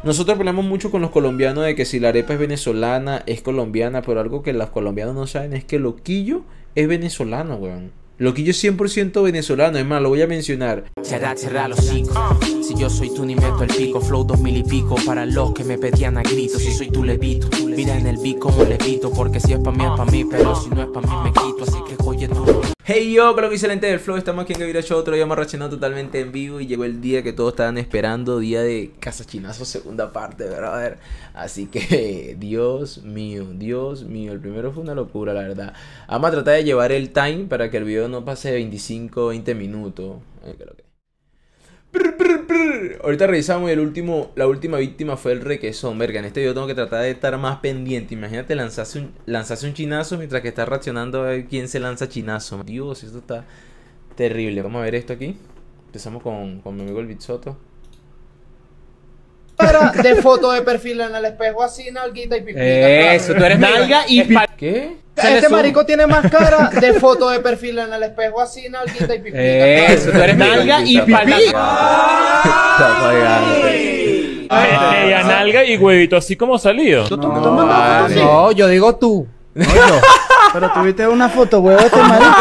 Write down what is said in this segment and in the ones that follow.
Nosotros peleamos mucho con los colombianos de que si la arepa es venezolana, es colombiana, pero algo que los colombianos no saben es que Loquillo es venezolano, weón. Loquillo es 100% venezolano, es más, lo voy a mencionar. Cerra los hocico. Si yo soy tú ni meto el pico. Flow 2000 y pico para los que me pedían a gritos. Si soy tú levito, mira en el beat como levito. Porque si es pa' mí es pa' mí, pero si no es pa' mí me quito. Así que oye tú. Hey yo, creo que excelente del Flow, estamos aquí en Gaviria Show, otro día más reaccionando totalmente en vivo. Y llegó el día que todos estaban esperando, día de Casachinazo segunda parte, brother. Así que, Dios mío, el primero fue una locura, la verdad. Vamos a tratar de llevar el time para que el video no pase de 25, 20 minutos. Ahorita revisamos y la última víctima fue el requesón. Verga, en este video tengo que tratar de estar más pendiente. Imagínate lanzarse un chinazo mientras que está reaccionando a ver quién se lanza chinazo. Dios, esto está terrible. Vamos a ver esto aquí. Empezamos con mi amigo el Bitsoto. De foto de perfil en el espejo así, nalguita y pipita. Eso, tú eres nalga y ¿Qué? Este marico tiene más cara de foto de perfil en el espejo así, nalguita y pipita. Eso, tú eres nalga y pipí. Ella nalga y huevito así como salido. No, yo digo tú. No yo. Pero tuviste una foto, huevo, este marico.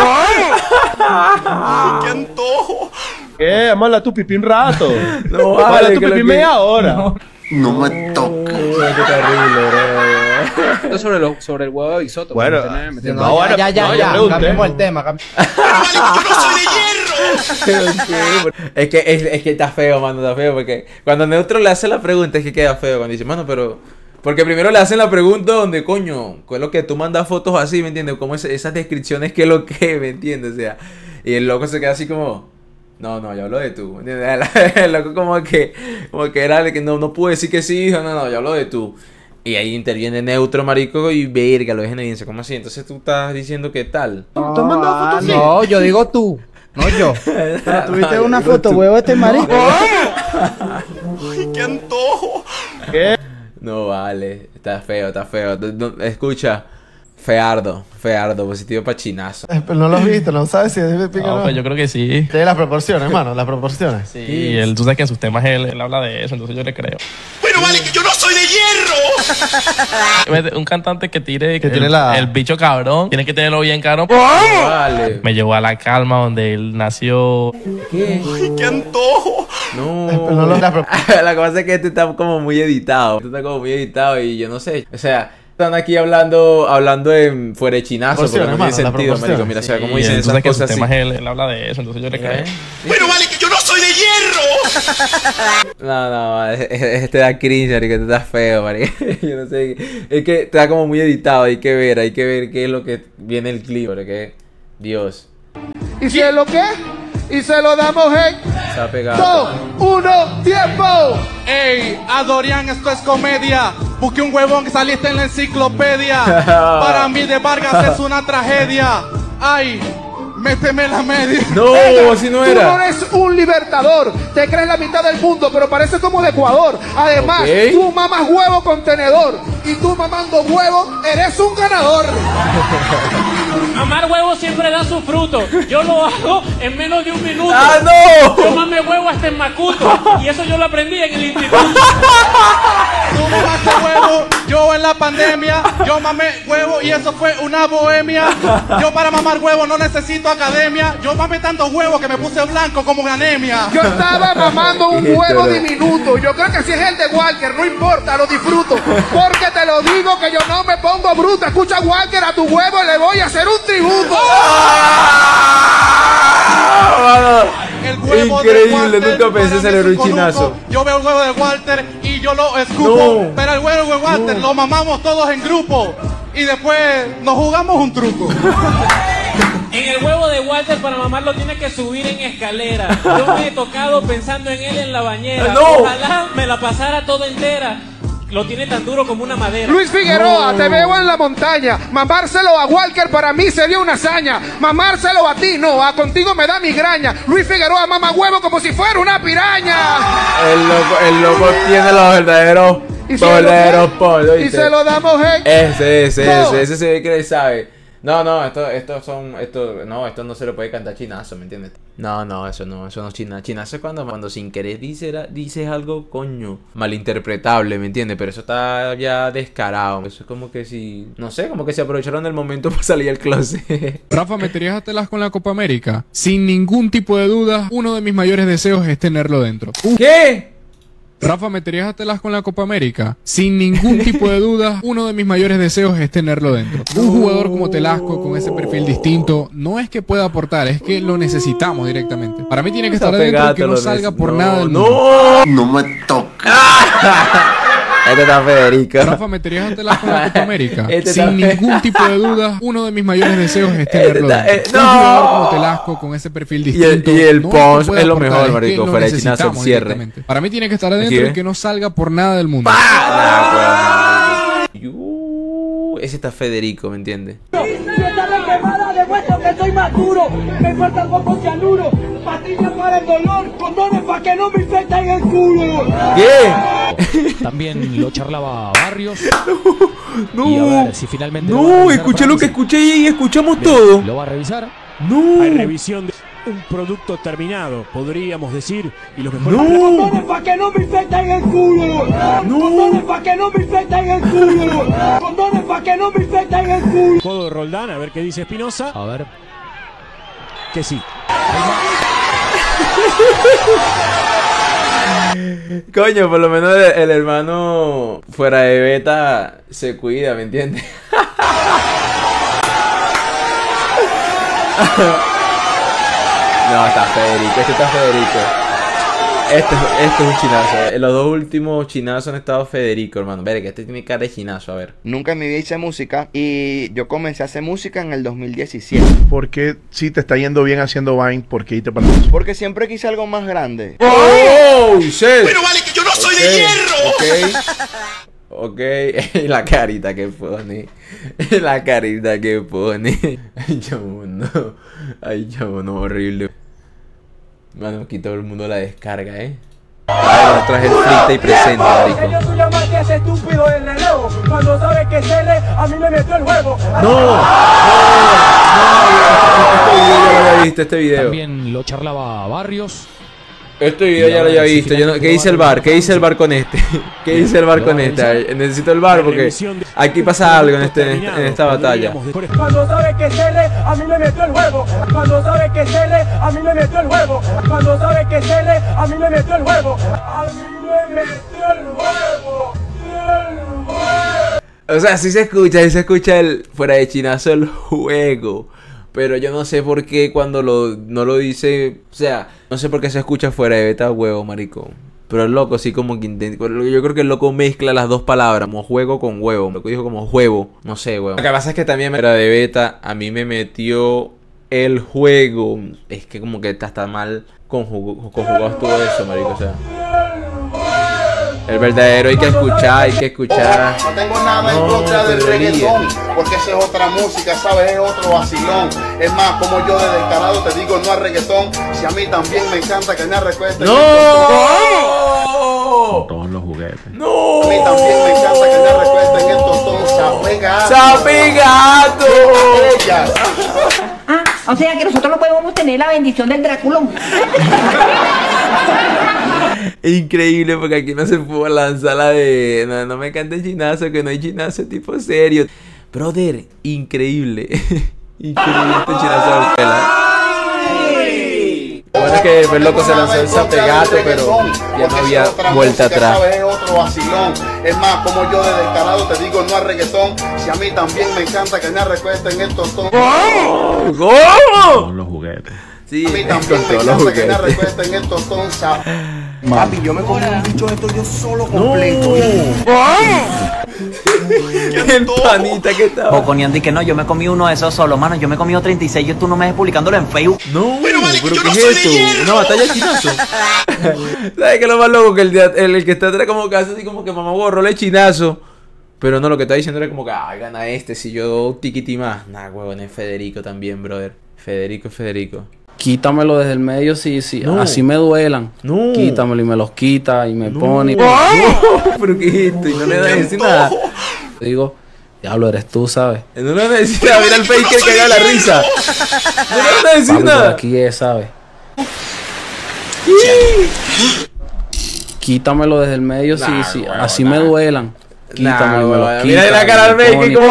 ¡Qué antojo! ¿Qué? Vamos a hablar tu pipí un rato. No Vamos a hablar tu que pipí media hora. No me toques. Qué terrible, bro. Esto sobre el huevo de Bisoto. Ya, cambiemos el tema. ¡Yo no soy de hierro! Es que está feo, mano, está feo. Porque cuando Neutro le hace la pregunta es que queda feo. Cuando dice, mano, pero... Porque primero le hacen la pregunta donde, coño, ¿cuál es lo que tú mandas fotos así, me entiendes? Como esas descripciones, ¿qué es lo que, me entiendes? O sea, y el loco se queda así como... No, yo hablo de tú, ¿me entiendes? El loco como que era de que no pude decir que sí, dijo, no, yo hablo de tú. Y ahí interviene Neutro, marico, y verga, lo dejen evidencia, ¿cómo así? Entonces tú estás diciendo ¿qué tal? ¿Tú has mandado fotos así? No, yo digo tú. No yo. Pero tuviste una foto, huevo, este marico. ¡Ay, qué antojo! ¿Qué? No vale, está feo. Escucha, feardo, positivo para chinazo. Pero no lo has visto, no sabes si es de pica o No, no. pues yo creo que sí. Tiene las proporciones, hermano, las proporciones. Sí, y él, tú sabes que en sus temas él habla de eso, entonces yo le creo. Bueno, vale, que yo no soy de hierro. Un cantante que tire tiene el bicho cabrón, tiene que tenerlo bien cabrón. Vale. Me llevó a la calma donde él nació. ¿Qué? ¡Ay, qué antojo! No. Pero no lo- La cosa es que este está como muy editado. Y yo no sé. O sea, están aquí hablando en fuera de chinazo, porque no tiene Hermano, sentido, las marico. Mira, o sea, como Y dicen él, tú esas sabes que en sus cosas así. temas él habla de eso, entonces yo le creo. Bueno, vale, que yo no soy de hierro. No, este da cringe, marico, este está feo, marico. Yo no sé, es que está como muy editado, hay que ver qué es lo que viene el clip, porque Dios, ¿Y si es lo que? Y se lo damos en se ha pegado. 2, 1, tiempo. Ey, Adorian, esto es comedia. Busqué un huevón que saliste en la enciclopedia. Para mí de Vargas es una tragedia. Ay, méteme la media. No, así no Tú no era. eres un libertador, te crees la mitad del mundo, pero pareces como de Ecuador. Además, Ok. tú mamas huevo con tenedor. Y tú mamando huevo, eres un ganador. Mamar huevo siempre da su fruto. Yo lo hago en menos de un minuto. ¡Ah, no! Yo mamé huevo hasta en Macuto. Y eso yo lo aprendí en el instituto. Tú mamaste huevo, yo en la pandemia. Yo mamé huevo y eso fue una bohemia. Yo para mamar huevo no necesito academia. Yo mamé tantos huevos que me puse blanco como anemia. Yo estaba mamando un Esto huevo no. diminuto. Yo creo que si es el de Walker, no importa, lo disfruto. Porque te lo digo que yo no me pongo bruto. Escucha, Walker, a tu huevo le voy a hacer un tributo. El huevo de Increíble, Walter nunca pensé para mí celebrar es un chinazo. conuco. Yo veo el huevo de Walter y yo lo escupo. No. Pero el huevo de Walter lo mamamos todos en grupo. Y después nos jugamos un truco. En el huevo de Walter para mamarlo tiene que subir en escalera. Yo me he tocado pensando en él en la bañera. No. Ojalá me la pasara toda entera. Lo tiene tan duro como una madera. Luis Figueroa, te veo en la montaña. Mamárselo a Walker para mí sería una hazaña. Mamárselo a ti, no, a contigo me da migraña. Luis Figueroa mama huevo como si fuera una piraña. El loco tiene los verdaderos ¿Y si es lo que? pollos, Y se lo damos en Ese No. se ve que le sabe. No, esto no se lo puede cantar chinazo, ¿me entiendes? No, eso no es chinazo. Chinazo es cuando sin querer dices algo, coño, malinterpretable, ¿me entiendes? Pero eso está ya descarado. Eso es como que si, no sé, como que se aprovecharon del momento para salir al closet. Rafa, ¿meterías a Telas con la Copa América? Sin ningún tipo de duda, uno de mis mayores deseos es tenerlo dentro. ¿Qué? Rafa, ¿meterías a Telas con la Copa América? Sin ningún tipo de duda, uno de mis mayores deseos es tenerlo dentro. Un jugador como Telasco, con ese perfil distinto, no es que pueda aportar, es que lo necesitamos directamente. Para mí tiene que estar adentro y que no salga por nada del mundo. No me toca. Este está Federico. Rafa, ¿meterías a Telas con la Copa América? Sin ningún tipo de duda, uno de mis mayores deseos es tenerlo dentro. Un jugador como Telasco, con ese perfil distinto, y el no punch puede es lo aportar, mejor, es que marico. lo Fuera de chinazo, el necesitamos cierre. directamente. Para mí tiene que estar adentro y que no salga por nada del mundo. Ese está Federico, ¿me entiendes? Demuestro que soy más duro, me falta el poco cianuro, pastillas para el dolor, condones para que no me infecten el culo. ¿Qué? También lo charlaba Barrios. No, y a ver si finalmente no, escuché lo que escuché y escuchamos todo. ¿Lo va a revisar? No. Hay revisión de un producto terminado, podríamos decir, y los mejores... No. Condones para que no me infecten el culo. No. Condones para que no me infecten el culo. Condones para que no me infecten el culo. Codo de Roldán, a ver qué dice Espinosa. A ver. Que sí. Coño, por lo menos el hermano fuera de beta se cuida, ¿me entiendes? No, está Federico, este está Federico. Este es un chinazo. Los dos últimos chinazos han estado Federico, hermano. Verga, que este tiene cara de chinazo, a ver. Nunca en mi vida hice música y yo comencé a hacer música en el 2017. ¿Por qué si te está yendo bien haciendo Vine, por qué irte para eso? Porque siempre quise algo más grande. ¡Oh, shit! Pero vale que yo no soy de hierro. Ok, la carita que pone. La carita que pone. Ay, chamo, no. Ay, chamo, no, horrible. Mano, aquí todo el mundo la descarga, A ver, traje el frita y presente, marico. Yo soy más que ese estúpido del relevo. Cuando sabe que se le, a mí me metió el huevo. No. Este video ya lo había visto, este video. También lo charlaba Barrios. Este video ya lo había visto. Yo no, ¿qué dice el bar? ¿Qué dice el bar con este? ¿Qué dice el bar con este? Necesito el bar porque aquí pasa algo en esta batalla. Cuando sabe que se le, a mí me metió el huevo. Cuando sabe que se le, a mí me metió el huevo. Cuando sabe que se le, a mí me metió el huevo. A mí me metió el huevo. O sea, sí se escucha el fuera de chinazo el juego. Pero yo no sé por qué cuando no lo dice. O sea, no sé por qué se escucha fuera de beta huevo, marico. Pero el loco sí como que intenta. Yo creo que el loco mezcla las dos palabras, como juego con huevo. Lo que dijo como juego, no sé, huevo. Lo que pasa es que también fuera de beta a mí me metió el juego. Es que como que está mal conjugado todo eso, marico. O sea, el verdadero hay que escuchar, No tengo nada en contra del reggaetón, porque esa es otra música, ¿sabes? Es otro vacilón. Es más, como yo de descarado te digo no al reggaetón, si a mí también me encanta que me recuesten. ¡No! Con todos los juguetes. ¡No! A mí también me encanta que me recuesten el tostón. ¡Sapegato! O sea que nosotros no podemos tener la bendición del Dráculón. Increíble, porque aquí no se pudo lanzar la de no me cante chinazo, que no hay chinazo tipo serio. Brother, increíble. Increíble este chinazo de pela. Lo bueno es que el loco se lanzó el sapegato, pero ya no había vuelta atrás. Es otro vacilón. Es más, como yo de descarado te digo no al reggaetón, si a mí también me encanta que me recuesten el tostón. ¿Cómo? Con los juguetes. Sí, a mí también me encanta que me recuesten el tostón. Papi, yo me comí un bicho esto yo solo completo. ¡Qué panita que estaba! Boconiando y que no, yo me comí uno de esos solo, mano. Yo me comí 36 y tú no me ves publicándolo en Facebook. No, pero ¿qué es esto? ¿Una batalla de chinazo? ¿Sabes qué es lo más loco? Que el que está atrás como que hace así como que mamá borró el chinazo. Pero no, lo que está diciendo era como que, ay, gana este si yo tiquiti más. Nah, huevón, es Federico también, brother. Federico. Quítamelo desde el medio, sí, no. Así me duelan. No. Quítamelo y me los quita y me pone. No, pero ¿qué es esto? Y no le das decir nada. Digo, Diablo, eres tú, ¿sabes? No le van a decir nada, mira el faker que haga la risa. No le van a decir Papi, por nada. aquí es, ¿sabes? Quítamelo desde el medio, Nah, sí, huevón, así nah. me duelan. Quítamelo, me lo Mira la cara al faker como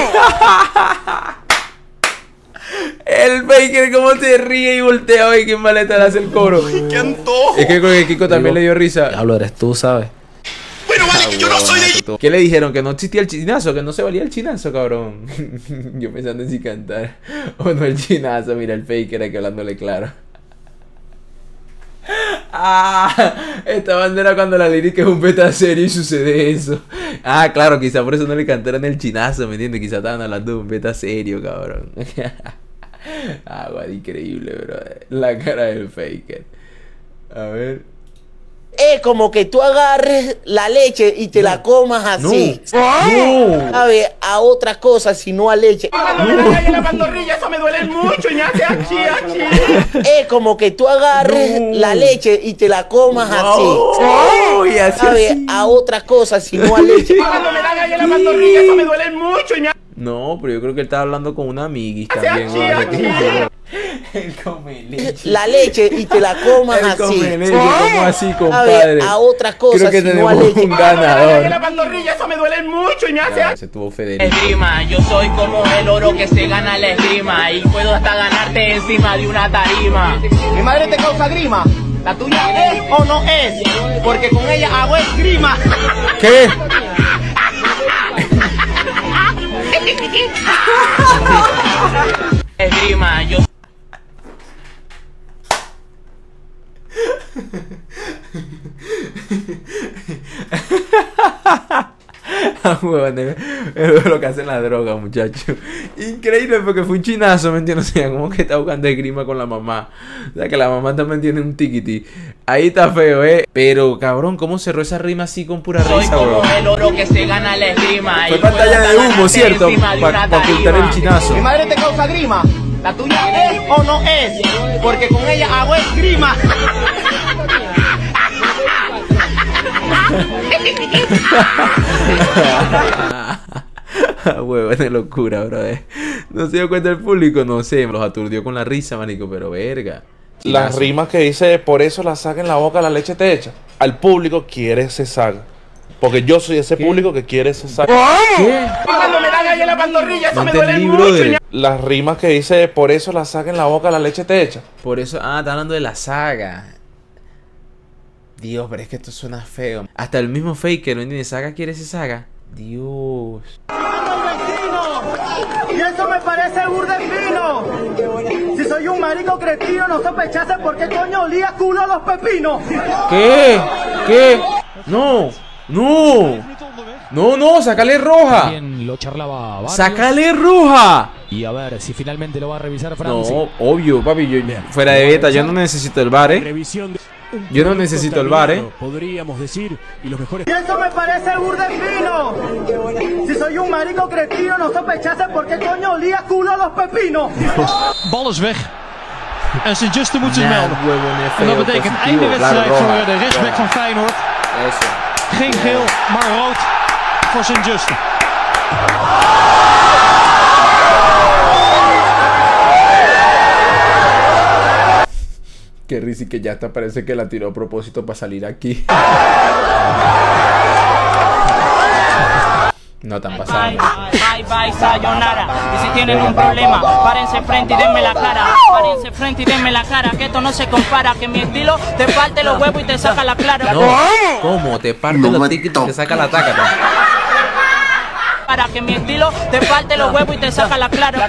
el faker como se ríe y voltea hoy que maleta le hace el coro. ¡Qué antojo! Es que con el Kiko también le dio risa. Diablo, eres tú, ¿sabes? Bueno, vale, que yo no soy de... ¿Qué le dijeron? Que no existía el chinazo, que no se valía el chinazo, cabrón. Yo pensando en si cantar o no el chinazo. Mira el faker aquí hablándole claro. Ah, esta bandera cuando la lírica es un beta serio y sucede eso. Ah, claro, quizá por eso no le cantaron el chinazo, ¿me entiendes? Quizá estaban hablando de un beta serio, cabrón. Ah, guau, increíble, bro. La cara del faker. A ver. Es como que tú agarres la leche y te la comas así. No. A ver, a otras cosas, si no a leche. En la pantorrilla, eso me duele mucho y me hace achí. Es como que tú agarres la leche y te la comas así. Y así, a ver, así. a otras cosas, si no a leche. Cuando me dan ahí en la pantorrilla, eso me duele mucho y me hace No, pero yo creo que él estaba hablando con una amiguis también. Él come leche. La leche y te la comas Él así. come leche, como así, A compadre. ver, a otras cosas, Creo que si no a tenemos leche. un ganador. en la pantorrilla, eso me duele mucho y me hace Ah, se tuvo Federico. Esgrima, yo soy como el oro que se gana la esgrima y puedo hasta ganarte encima de una tarima. Mi madre te causa grima. ¿La tuya es o no es? Porque con ella hago esgrima. ¿Qué? Esgrima, yo Ah, huevón, es lo que hacen la droga, muchacho. Increíble porque fue un chinazo, ¿me entiendes? O sea, como que está buscando esgrima con la mamá. O sea, que la mamá también tiene un tiquiti. Ahí está feo, Pero, cabrón, ¿cómo cerró esa rima así con pura soy risa, como bro? el oro que se gana la esgrima Fue y pantalla puedo de hasta humo, ganarte ¿cierto? encima de Para una ocultar tarima. el chinazo. Mi madre te causa grima. ¿La tuya es o no es? Porque con ella hago esgrima. Huevón, de locura, bro. No se dio cuenta el público, no sé. Los aturdió con la risa, manico, pero verga. Las Chinazo. rimas que dice, por eso la saca en la boca, la leche te echa. Al público quiere ese saga. Porque yo soy ese público que quiere ese saga. ¿Qué? Cuando me dan ahí en la pantorrilla, eso No me duele entendí, mucho. brother. Las rimas que dice, por eso la saca en la boca, la leche te echa. Por eso, está hablando de la saga. Dios, pero es que esto suena feo. Hasta el mismo faker, ¿no entiendes? ¿Saga quiere ese saga? Dios. Y eso me parece burda y fino. Si soy un marico cretino, no sospechase por qué coño olía culo a los pepinos. ¿Qué? ¿Qué? No. No. No, no, sácale roja. Bien, lo charlaba Barrios. ¡Sácale roja! Y a ver si finalmente lo va a revisar Franci. No, obvio, papi. Yo, fuera de beta, yo no necesito el bar, Revisión de un Yo no producto necesito el bar, terminado, podríamos decir, y los mejores. Y eso me parece burda y fino. Si soy un marico cretino, no sospechase por qué coño olía culo a los pepinos. Bal is weg. En Sint-Juste moet zich Nah, melden. huevón, es En dat feo, betekent positivo, einde claro, wedstrijd roja. voor de rechtsback van Feyenoord. Eso. Geen geel, maar rood voor Sint-Juste. Qué risa y que ya hasta parece que la tiró a propósito para salir aquí. No tan pasando. Bye, bye, sayonara. Y si tienen un problema, párense frente y denme la cara. Párense frente y denme la cara. Que esto no se compara. Que mi estilo te parte los huevos y te saca la clara. No, ¿cómo? Te parte los tickets y te saca la taca. Para que mi estilo te parte los huevos y te saca la clara.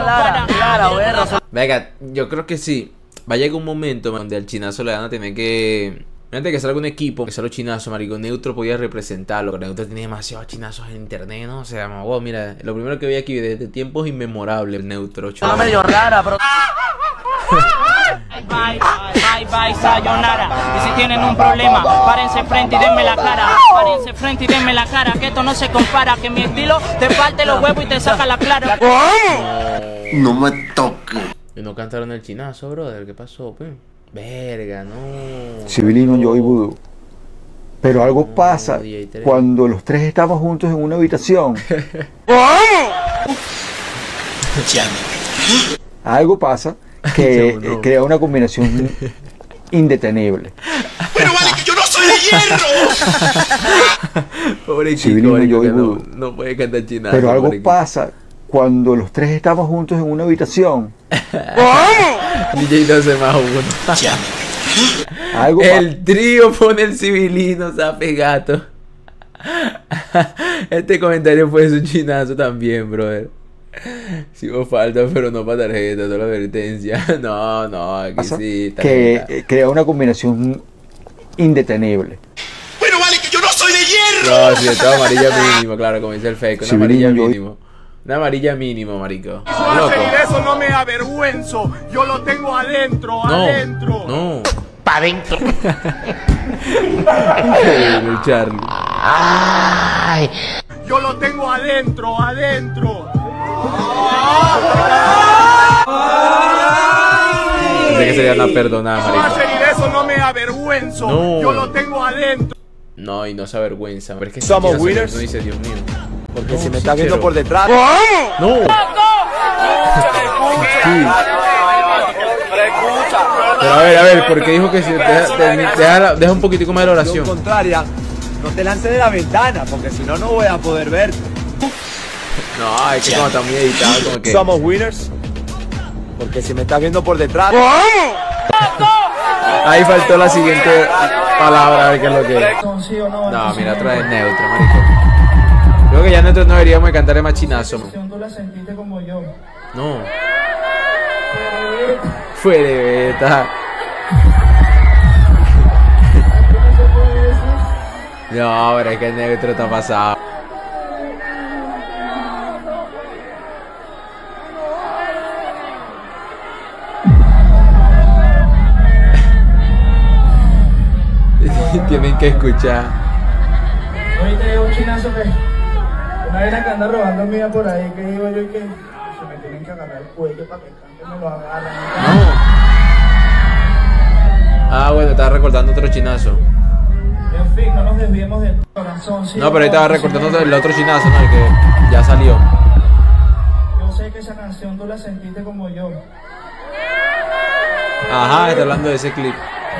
Venga, yo creo que sí. Va a llegar un momento donde al chinazo le van a tener que... Antes de que salga un equipo, que sea los chinazos, marico, Neutro podía representarlo. Neutro tenía demasiados chinazos en internet, ¿no? O sea, wow, mira, lo primero que vi aquí desde tiempos inmemorables, Neutro. Está medio rara, pero... Bye, bye, bye, sayonara. Y si tienen un problema, párense frente y denme la cara. Párense frente y denme la cara. Que esto no se compara. Que mi estilo te parte los huevos y te saca la clara. No me toques. Y no cantaron el chinazo, brother. ¿Qué pasó, pe? Verga, no. Civilino, yo y vudú. Pero algo pasa cuando los tres estamos juntos en una habitación. Algo pasa que crea una combinación indetenible. ¡Pero vale que yo no soy de hierro! Pobre Sí, chico, yo que digo, no puede cantar chinazo. Pero algo pobre pasa cuando los tres estamos juntos en una habitación. DJ no se más uno. Algo El trío pone el civilino, sape gato. Este comentario fue su chinazo también, brother. Si hubo falta, pero no para tarjeta, solo advertencia. No, aquí sí. que crea una combinación indetenible. ¡Pero vale que yo no soy de hierro! No, si está amarilla mínimo, claro, como dice el fake. Una amarilla mínimo. Una amarilla mínimo, marico. No Loco. seguir eso, no me avergüenzo. Yo lo tengo adentro, No, adentro. no. Pa' adentro. El Charlie. Ay. Yo lo tengo adentro, adentro. Pensé que sería una perdonada, No marico. seguir eso, no me avergüenzo. No. Yo lo tengo adentro. No, y no se avergüenza. Pero es que Somos si winners. no dice, Dios mío. Porque No, si me sí, está viendo pero- por detrás. No. Sí. Pero a ver, porque dijo que si deja un poquitico más de la oración. Contraria, no te lances de la ventana, porque si no, no voy a poder verte. No, es que como está muy editado, como que. Somos winners. Porque si me está viendo por detrás. Ahí faltó la siguiente palabra, a ver qué es lo que es. No, mira, otra vez neutro, marico. Creo que ya nosotros no deberíamos de cantar más chinazo, man. Tú la sentiste como yo. No. Fue de beta. No, pero es que el neutro está pasado. Tienen que escuchar. Hoy te digo un chinazo que una vez que anda robando mía por ahí, que digo yo que se me tienen que agarrar el cuello para que cante, me lo agarran. Ah, bueno, estaba recordando otro chinazo. En fin, no nos desviemos de corazón. ¿sí? No, pero ahí estaba recordando el otro chinazo, ¿no? El que ya salió. Yo sé que esa canción tú la sentiste como yo. Ajá, está hablando de ese clip.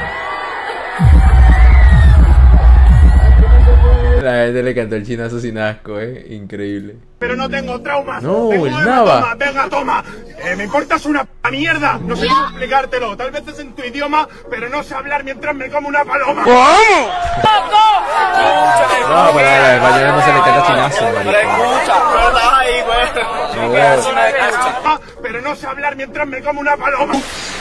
La gente le cantó el chinazo sin asco, increíble. Pero no tengo traumas. No, tengo el hematoma. Nava. Venga, toma. Me importas una mierda. No sé cómo explicártelo. Tal vez es en tu idioma, pero no sé hablar mientras me como una paloma. No, pero a la española no se le canta chinazo, marico. Pero no sé hablar mientras me como una paloma.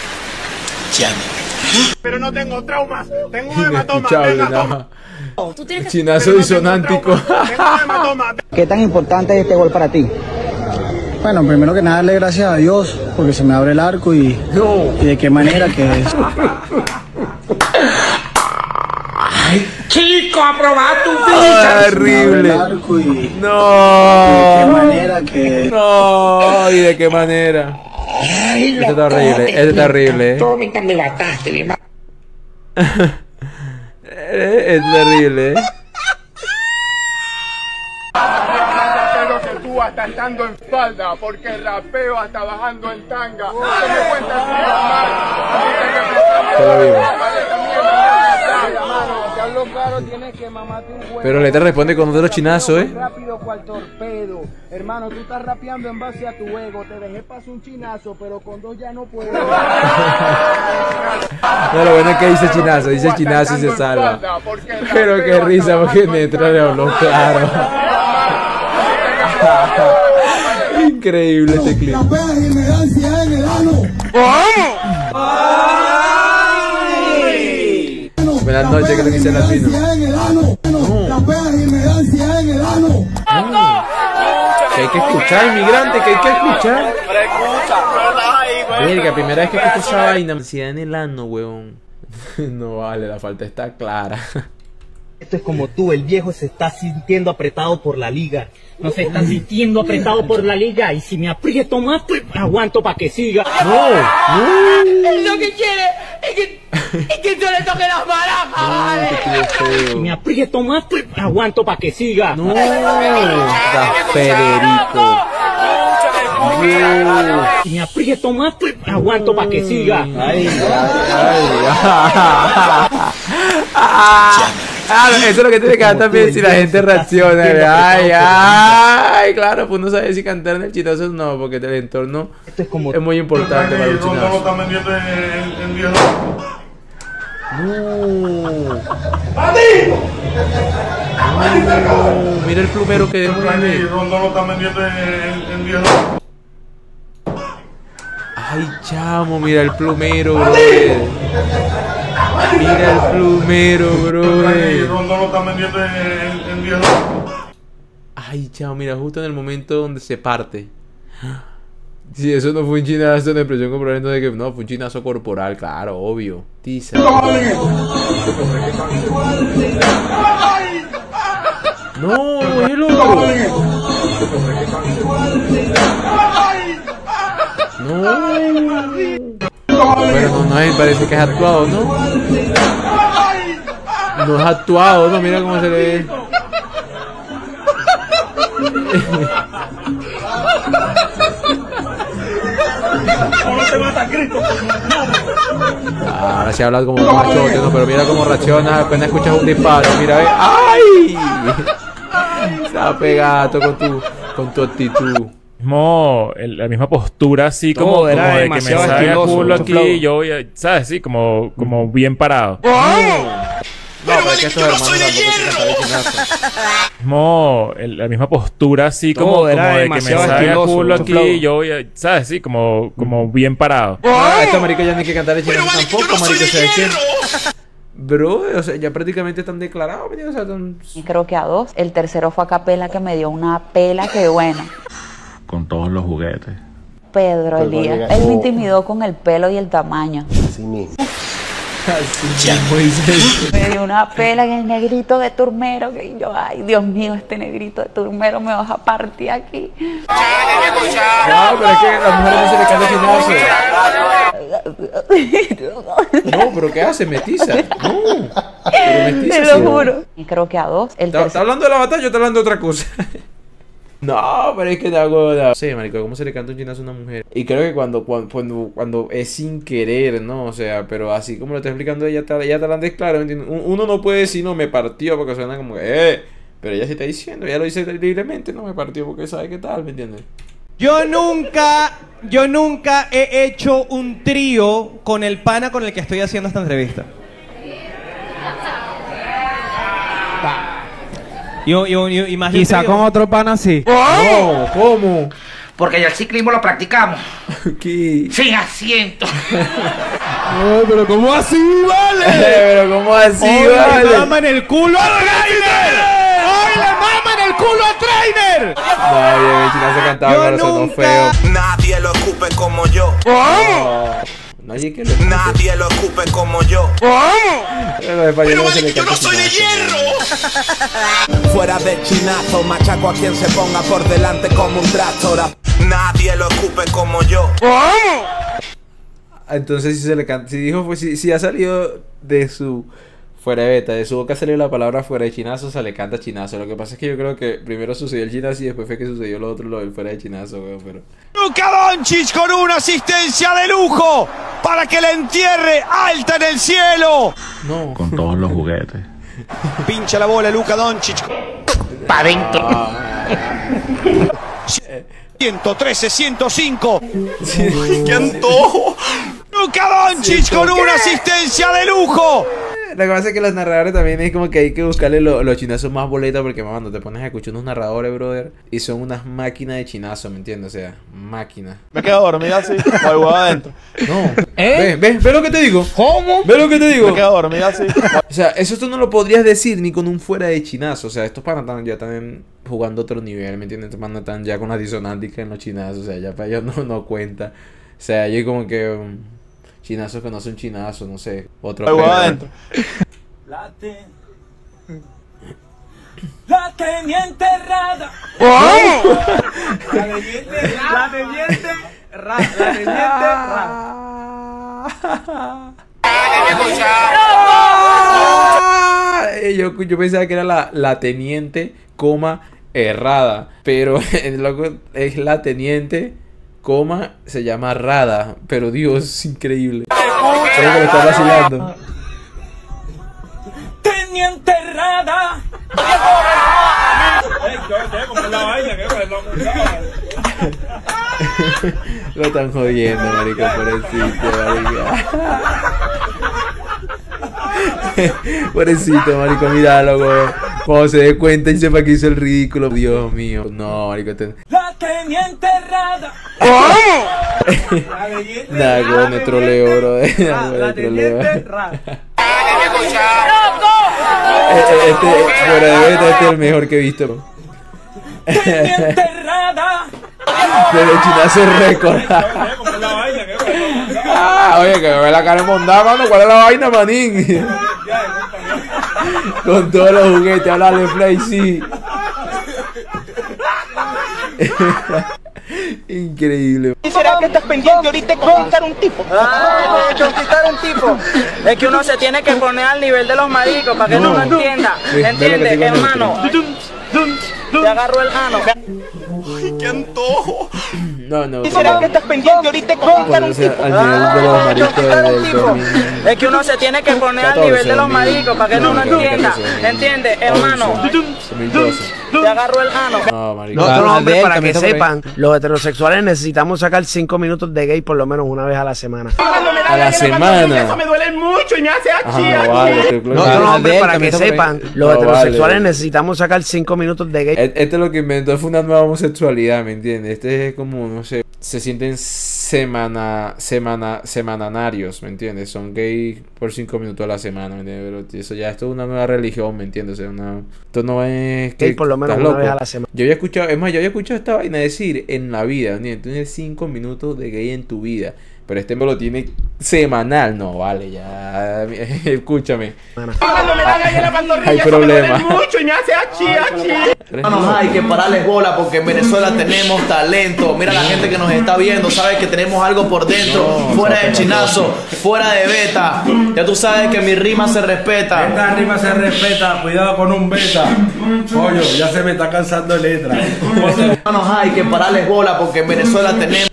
Pero no tengo traumas. Tengo hematoma. Inescuchable, Venga, nada. toma. Chinazo disonántico. ¿Qué tan importante es este gol para ti? Bueno, primero que nada darle gracias a Dios porque se me abre el arco y de qué manera que es. Chico, aprobá tu Horrible. No. ¿De qué manera que? No, ¿y de qué manera? Este está horrible, este está horrible. Me mataste, mi madre. Es terrible, Pero que tú hasta estando en falda, porque el rapeo hasta bajando en tanga. No me cuentas Te lo digo. Te hablo claro, tienes que mamarte un huevo. Pero le te responde con otro chinazo, Rápido cual torpedo. Hermano, tú estás rapeando en base a tu ego. Te dejé pasar un chinazo, pero con dos ya no puedo. No, lo bueno es que dice chinazo y se salva. Pero qué risa, porque Netra le habló claro. Increíble este clip. Buenas noches, que lo dice Latino. Que hay que escuchar, inmigrante, que hay que escuchar. Verga, primera vez que escucho esa vaina. Ansiedad en el ano, weón. No vale, la falta está clara. Esto es como tú, el viejo se está sintiendo apretado por la liga. No se está sintiendo apretado por la liga y si me aprieto más, pues aguanto para que siga. No, no. Lo que quiere Y que yo le toque las barajas, vale. Si me aprieto más, pues aguanto para que siga. No, está Federico. Si me aprieto más, pues aguanto para que siga. Eso es lo que tiene que cantar también si la gente reacciona. Ay, claro, pues no sabes si cantar en el chitazo o no, porque el entorno es muy importante para el chitazo. Mira el plumero que dejó ahí. Ay, chamo, mira el plumero, brother. Mira el plumero, brother. Ay, chamo, mira, justo en el momento donde se parte. Si eso no fue un chinazo de presión corporal, entonces que no, fue un chinazo corporal, claro, obvio. Tiza. No, es el otro. No. Bueno, no, parece que es actuado, ¿no? No es actuado, no, mira cómo se le ve. Ahora sí hablas como un machote, ¿no? Pero mira cómo reacciona apenas escuchas un disparo, mira, ve. ¡Ay! Está pegado con tu actitud. La misma postura así como de que me sale el culo aquí y yo voy a, ¿sabes? Sí, como bien parado. No, pero es que estos hermanos tampoco se cantan el chinazo. La misma postura así como de que me sale el culo aquí y yo voy a, ¿sabes? Sí, como bien parado. A esta marica ya no hay que cantar el chinazo tampoco, marica, ¿sabes qué? Bro, o sea, ya prácticamente están declarados, o sea, Creo que a 2. El tercero fue a capela, que me dio una pela que bueno. Con todos los juguetes. Pedro Elías. Él me intimidó con el pelo y el tamaño. Así mismo. Me dio una pela en el negrito de Turmero, que yo, ay, Dios mío, este negrito de Turmero me vas a partir aquí. No, pero es que a las mujeres no se le canta chinazo. No, pero ¿qué hace? Metiza. No. Pero metiza, te lo juro. Y creo que a 2. ¿Está hablando de la batalla o está hablando de otra cosa? No, pero es que da huevo. Sí, marico, ¿cómo se le canta un chinazo a una mujer? Y creo que cuando es sin querer, ¿no? O sea, pero así como lo está explicando ella, ya te la han claro, ¿me entiendes? Uno no puede decir, no, me partió, porque suena como que, pero ella se está diciendo, ella lo dice libremente, no, me partió porque sabe qué tal, ¿me entiendes? Yo nunca he hecho un trío con el pana con el que estoy haciendo esta entrevista. Quizá con otro pana sí. No, ¿cómo? Porque ya el ciclismo lo practicamos. ¿Qué? Sin asiento. Ay, pero ¿cómo así, vale? Pero ¿cómo así, vale? ¡Le mama en el culo a Trainer! ¡Ay, le mama en el culo a Trainer! No, bien, chinazo cantaba, pero sonó feo. Nadie lo escupe como yo. Nadie que Nadie lo escupe como yo. Pero yo no soy de hierro. Fuera de chinazo, machaco a quien se ponga por delante como un tractor. Nadie lo escupe como yo. Entonces si se le canta, si dijo, pues si ha salido de su fuera de beta, de su boca salió la palabra fuera de chinazo, se le canta chinazo. Lo que pasa es que yo creo que primero sucedió el chinazo y después fue que sucedió lo otro, lo del fuera de chinazo, weón, pero... Luka Doncic con una asistencia de lujo para que le entierre alta en el cielo. No. Con todos los juguetes. Pincha la bola Luka Doncic. Pa' dentro. 113, 105. ¡Qué antojo! Luka Doncic con una asistencia de lujo. Lo que pasa es que los narradores también es como que hay que buscarle los chinazos más boletas, porque mamá, cuando te pones a escuchar unos narradores, brother, y son unas máquinas de chinazo, ¿me entiendes? O sea, máquinas. Me quedo dormido así, con el huevo adentro. No. ¿Ve lo que te digo? ¿Cómo? ¿Ve lo que te digo? Me quedo dormido así. O sea, eso tú no lo podrías decir ni con un fuera de chinazo. O sea, estos panas ya están jugando otro nivel, ¿me entiendes? Estos panas están ya con las disonánticas en los chinazos. O sea, ya para ellos no cuenta. O sea, yo como que... chinazos que no son chinazos, no sé. Otro adentro. La tenía enterrada. La tenía enterrada. Yo pensaba que era la teniente, coma, errada. Pero es la teniente, coma, se llama Rada. Pero Dios, es increíble. Creo que lo está vacilando. Teniente Rada. Lo están jodiendo, marico, pobrecito, marico. Pobrecito, marico, míralo, güey. Cuando se dé cuenta y sepa que hizo el ridículo. Dios mío. No, marico. La teniente Rada. Nah, güey, me troleo, bro. La teniente Rada. Fuera de beta, este es el mejor que he visto. Teniente Rada. Pero el chinazo es récord. Oye, que me ve la cara mondada, mano. ¿Cuál es la vaina, manín? Con todos los juguetes, hablarle Play, sí. Increíble. ¿Será que estás pendiente ahorita de conquistar un tipo? Conquistar un tipo. Es que uno se tiene que poner al nivel de los maricos para que uno no entienda. ¿Entiendes, hermano? Te agarro el ano. ¡Qué antojo! No. ¿Será que estás pendiente ahorita de conquistar un tipo? Conquistar un tipo. Es que uno se tiene que poner al nivel de los maricos para que uno no entienda. ¿Entiendes, hermano? Te agarro el ano. Nosotros, hombres, para que sepan, los heterosexuales necesitamos sacar 5 minutos de gay por lo menos una vez a la semana. A la semana. Eso me duele mucho y me hace Nosotros, hombres, para que sepan, los heterosexuales necesitamos sacar 5 minutos de gay. Este es lo que inventó, fue una nueva homosexualidad, ¿me entiendes? Este es como, no sé, se sienten semanarios, ¿me entiendes? Son gay por 5 minutos a la semana, ¿me entiendes? Pero eso ya, esto es una nueva religión, ¿me entiendes? O sea, esto no es que... Gay por lo menos una vez a la semana. Yo había escuchado, es más, yo había escuchado esta vaina decir en la vida, ¿me entiendes? Tienes 5 minutos de gay en tu vida. Pero este me lo tiene semanal. No, vale, ya. Escúchame. Hay problema. mucho y me hace achi. No hay que pararles bola porque en Venezuela tenemos talento. Mira la gente que nos está viendo, sabes que tenemos algo por dentro. Fuera de chinazo, fuera de beta. Ya tú sabes que mi rima se respeta. Esta rima se respeta, cuidado con un beta. Coño, ya se me está cansando letra. No hay que pararles bola porque en Venezuela tenemos.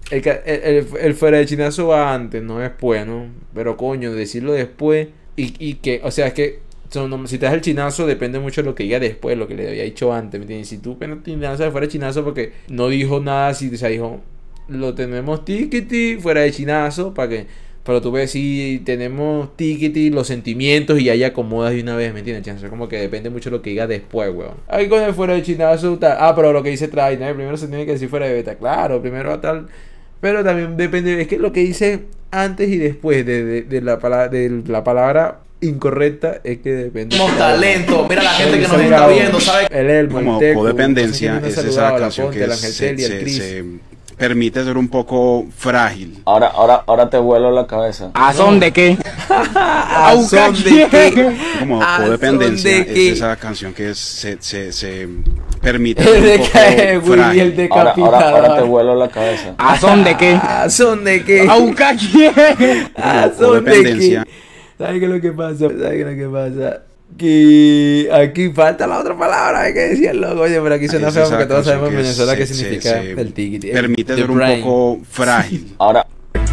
El fuera de chinazo va antes, no después, ¿no? Pero coño, decirlo después y que, o sea, es que si te das el chinazo depende mucho de lo que diga después, lo que le había dicho antes, ¿me entiendes? Si tú apenas te lanzas fuera de chinazo porque no dijo nada, si o sea, dijo, lo tenemos tiquiti fuera de chinazo, pero tú ves si tenemos tiquiti, los sentimientos y ahí acomodas de una vez, ¿me entiendes? O sea, como que depende mucho de lo que diga después, weón. Ahí con el fuera de chinazo, pero lo que dice trae, ¿no? Primero se tiene que decir fuera de beta, claro, primero tal. Pero también depende, es que lo que dice antes y después de la palabra incorrecta es que depende. Tenemos talento, mira la gente que nos está viendo, ¿sabes? Como codependencia es esa canción que se permite ser un poco frágil. Ahora te vuelo la cabeza. ¿A son de qué? ¿A son de qué? Como codependencia es esa canción que se permite ser un poco frágil. Ahora te vuelo la cabeza. ¿A son de qué? ¿A son de qué? ¿A buscar quién? ¿A son de qué? ¿Sabes qué es lo que pasa? Que aquí falta la otra palabra, hay que decirlo, oye, pero aquí suena feo porque todos sabemos en Venezuela qué significa el tiquiti. Permite ser un poco frágil. Ahora.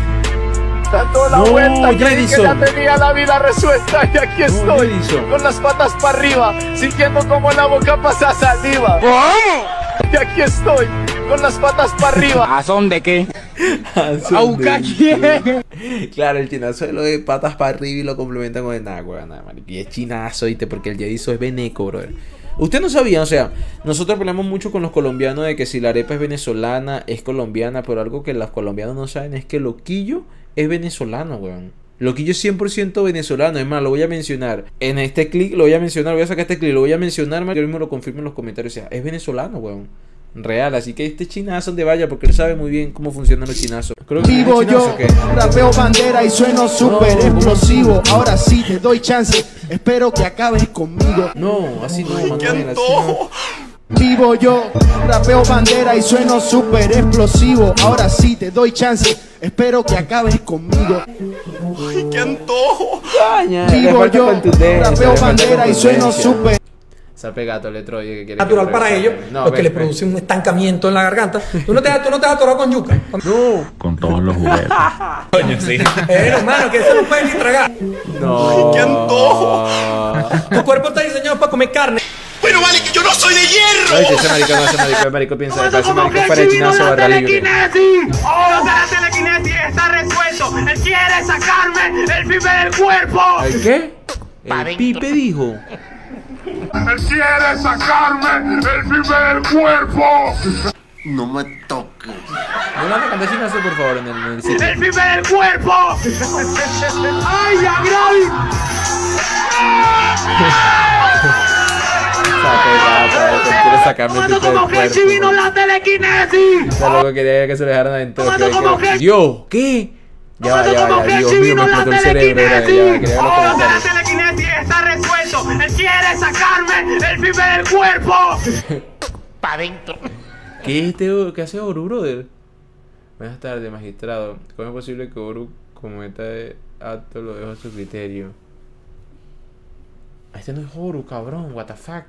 Dando la vuelta, creí que ya tenía la vida resuelta y aquí estoy, con las patas para arriba, sintiendo como en la boca pasa saliva. Y aquí estoy, con las patas para arriba. ¿A son de qué? ¿A buscar quién? Claro, el chinazo es lo de patas para arriba y lo complementan con el nada, marico. Y es chinazo, ¿viste? Porque el yedizo es veneco, brother. Usted no sabía, o sea, nosotros peleamos mucho con los colombianos de que si la arepa es venezolana, es colombiana, pero algo que los colombianos no saben es que Loquillo es venezolano, weón. Loquillo es 100% venezolano. Es más, lo voy a mencionar en este clip, voy a sacar este clip, lo voy a mencionar, yo mismo lo confirmo en los comentarios. O sea, es venezolano, weón. Real, así que este chinazo donde vaya, porque él sabe muy bien cómo funcionan los chinazos. Vivo yo, rapeo bandera y sueno súper explosivo. Ahora sí te doy chance, espero que acabes conmigo. No, así no, Manuel, así no. Vivo yo, rapeo bandera y sueno súper explosivo. Ahora sí te doy chance, espero que acabes conmigo. ¡Ay, qué antojo! Vivo yo, rapeo bandera y sueno súper. Sape gato, Letroy, que quiere natural para ellos, porque le produce un estancamiento en la garganta. Tú no te has atorado con yuca. No. Con todos los juguetes. Coño, sí. Hermano, que eso no puede ni tragar. No. ¡Ay, qué antojo! Tu cuerpo está diseñado para comer carne. Bueno, vale, que yo no soy de hierro. Ay, que ese marico piensa que ese marico para el chinazo barra libre. ¡Oh, la telequinesis está resuelto! ¡Él quiere sacarme el pipe del cuerpo! ¿El qué? El pipe dijo. ¡Él quiere sacarme el pipe del cuerpo! No me toques. No me cantar chinazo, por favor, en el sitio. ¡El pipe del cuerpo! ¡Ay, Agravi! Quiere sacarme el pipe del cuerpo. ¡Vino la telequinesis! O sea, luego quería que se lo dejaran adentro. Dios, ¿qué? Ya, Dios mío, me explotó el cerebro. Ya, quería ver los comentarios. La telequinesis está resuelto. Él quiere sacarme el pipe del cuerpo. Pa' dentro. ¿Qué hace Oru, brother? Buenas tardes, magistrado. ¿Cómo es posible que Oru cometa acto? Lo dejo a su criterio. Este no es Oru, cabrón. What the fuck.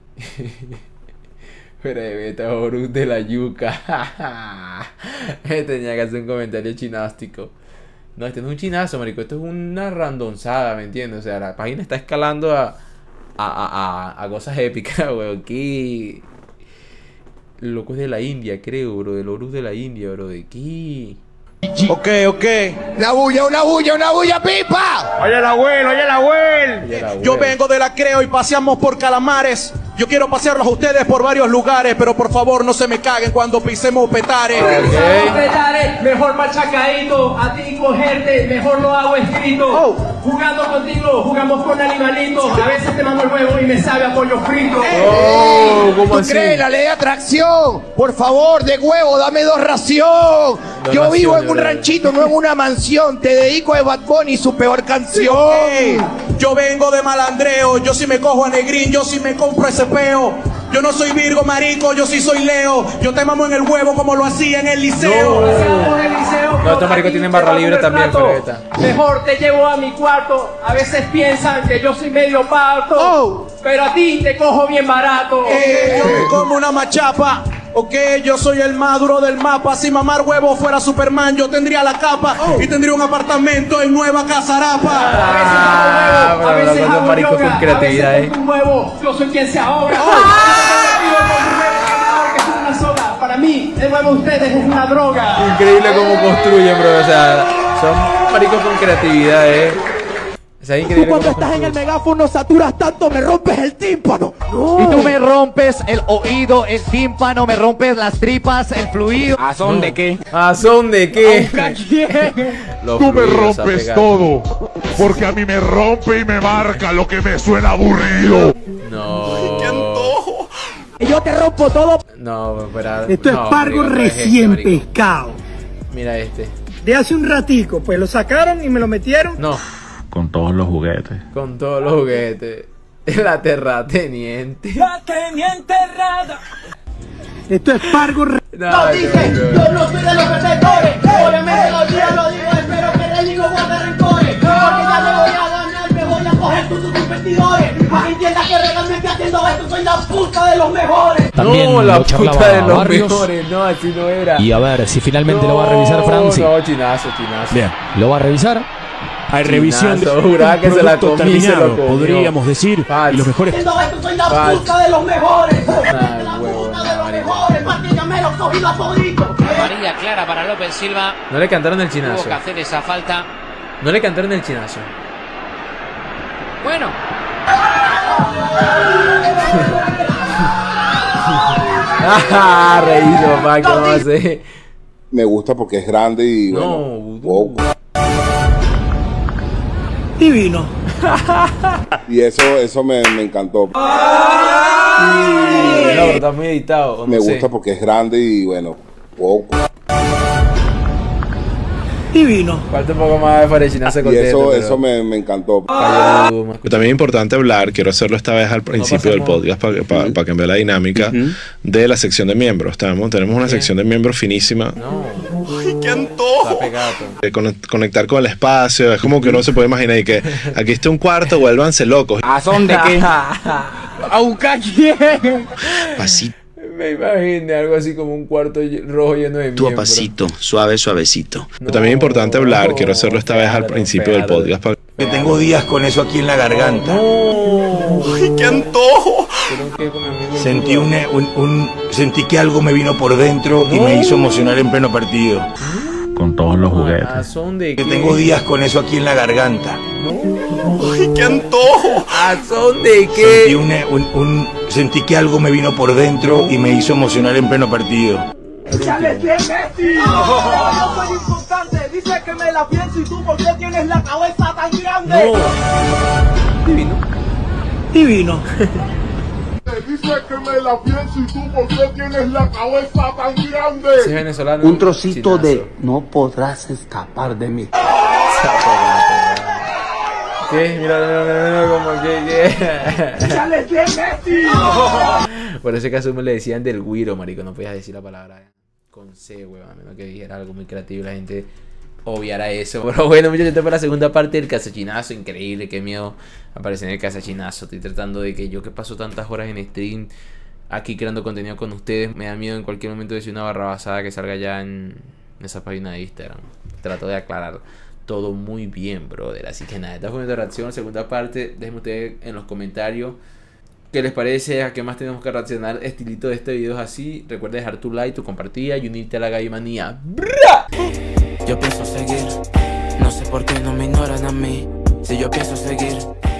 Pero vete a Oru de la yuca. Tenía que hacer un comentario chinástico. No, este no es un chinazo, marico. Esto es una randonzada, ¿me entiendes? O sea, la página está escalando a cosas épicas, weón. ¿Qué? Locos de la India, creo, bro. Del Horus de la India, bro. ¿De qué? Ok. Una bulla, pipa. Oye el abuelo. Yo vengo de la Creo y paseamos por Calamares. Yo quiero pasearlos a ustedes por varios lugares, pero por favor no se me caguen cuando pisemos petares. Petares, mejor machacadito, a ti cogerte, mejor lo hago escrito. Jugando contigo, jugamos con animalitos. A veces te mando el huevo y me sabe a pollo frito. ¿Tú crees la ley de atracción? Por favor, de huevo, dame 2 ración. Yo vivo en un ranchito, no en una mansión. Te dedico a Bad Bunny su peor canción. Yo vengo de malandreo, yo sí me cojo a Negrín, yo sí me compro ese peo. Yo no soy Virgo, marico, yo sí soy Leo. Yo te mamo en el huevo como lo hacía en el liceo. No, estos maricos tienen barra libre también, Fergueta. Mejor te llevo a mi cuarto. A veces piensan que yo soy medio parto, pero a ti te cojo bien barato. Yo me como una machapa. Ok, yo soy el más duro del mapa. Si mamar huevo fuera Superman, yo tendría la capa y tendría un apartamento en Nueva Casarapa. A veces hago maricos con creatividad, yo soy quien se ahoga. Para mí, el huevo de ustedes es una droga. Increíble cómo construyen, bro. O sea, son maricos con creatividad, O sea, increíble. Tú cuando estás en el megáfono saturas tanto, me rompes el tímpano. Y tú me rompes el oído, el tímpano, me rompes las tripas, el fluido. ¿A son de qué? ¿A son de qué? Tú me rompes todo, porque a mí me rompe y me marca lo que me suena aburrido. No. ¡Qué antojo! Y yo te rompo todo. No, espera. Esto es pargo recién pescado. Mira este. De hace un ratico, pues lo sacaron y me lo metieron. No. Con todos los juguetes. Con todos los juguetes. La terrateniente. La teniente errada. Esto es pargo No dije, yo no soy de los protectores. Obviamente lo digo, espero que le digo guarda rencores. Porque ya le voy a ganar, me voy a coger tus competidores. Para que entienda que realmente haciendo esto soy la puta de los mejores. También no, la puta de los Barrios. mejores. No, así no era. Y a ver si finalmente lo va a revisar Franci. No, chinazo. Bien, lo va a revisar. Hay revisión de que se la comí, terminado, podríamos decir. Y los mejores. Haciendo esto soy la puta de los mejores. La puta de los mejores. Porque ya me los cogí la todito. Amarilla clara para López Silva. No le cantaron el chinazo. Tuvo que hacer esa falta. No le cantaron el chinazo. Bueno. Reído, pa, ¿qué vamos a hacer? Me gusta porque es grande y bueno. Divino. Y eso me encantó. No, pero está muy editado. Me gusta porque es grande y bueno. Divino. Falta un poco más de farechinazo con y eso me encantó. También es importante hablar, quiero hacerlo esta vez al principio del podcast para que vea la dinámica de la sección de miembros. Tenemos una sección de miembros finísima. ¡Ay, qué antojo! Está pegado. Conectar con el espacio, es como que uno se puede imaginar y que aquí está un cuarto, vuélvanse locos. ¿A dónde qué? ¿A buscar quién? Pasito. Me imagino algo así como un cuarto rojo lleno de Tu miembros. pasito, suave, suavecito. También es importante hablar, quiero hacerlo esta vez al principio del podcast. Que tengo días con eso aquí en la garganta. ¡Ay, qué antojo! Sentí que algo me vino por dentro y me hizo emocionar en pleno partido. Con todos los juguetes. Que tengo días con eso aquí en la garganta. ¡Ay, qué antojo! ¿A son de qué? Sentí que algo me vino por dentro y me hizo emocionar en pleno partido. ¡Échale 100 Messi! ¡No soy importante! Dice que me la pienso y tú ¿por qué tienes la cabeza tan grande? Divino. Divino. Dice que me la pienso y tú ¿por qué tienes la cabeza tan grande? Si es venezolano, Un trocito chinazo. de no podrás escapar de mí. ¿Qué? Mira, como que... ¡Échale 100 Messi! Por ese caso me le decían del güiro, marico. No podías decir la palabra con C, weón. A menos que dijera algo muy creativo y la gente obviara eso. Pero bueno, muchachos, esto fue la segunda parte del casachinazo. Increíble, qué miedo aparecer en el casachinazo. Estoy tratando de que yo que paso tantas horas en stream aquí creando contenido con ustedes, me da miedo en cualquier momento decir una barrabasada que salga ya en esa página de Instagram. Trato de aclarar todo muy bien, brother. Así que nada, esta fue nuestra reacción. Segunda parte, déjenme ustedes en los comentarios qué les parece, a qué más tenemos que reaccionar. Estilito de este video es así. Recuerda dejar tu like, tu compartida y unirte a la Gallimanía. Yo pienso seguir, no sé por qué no me ignoran a mí. Si yo pienso seguir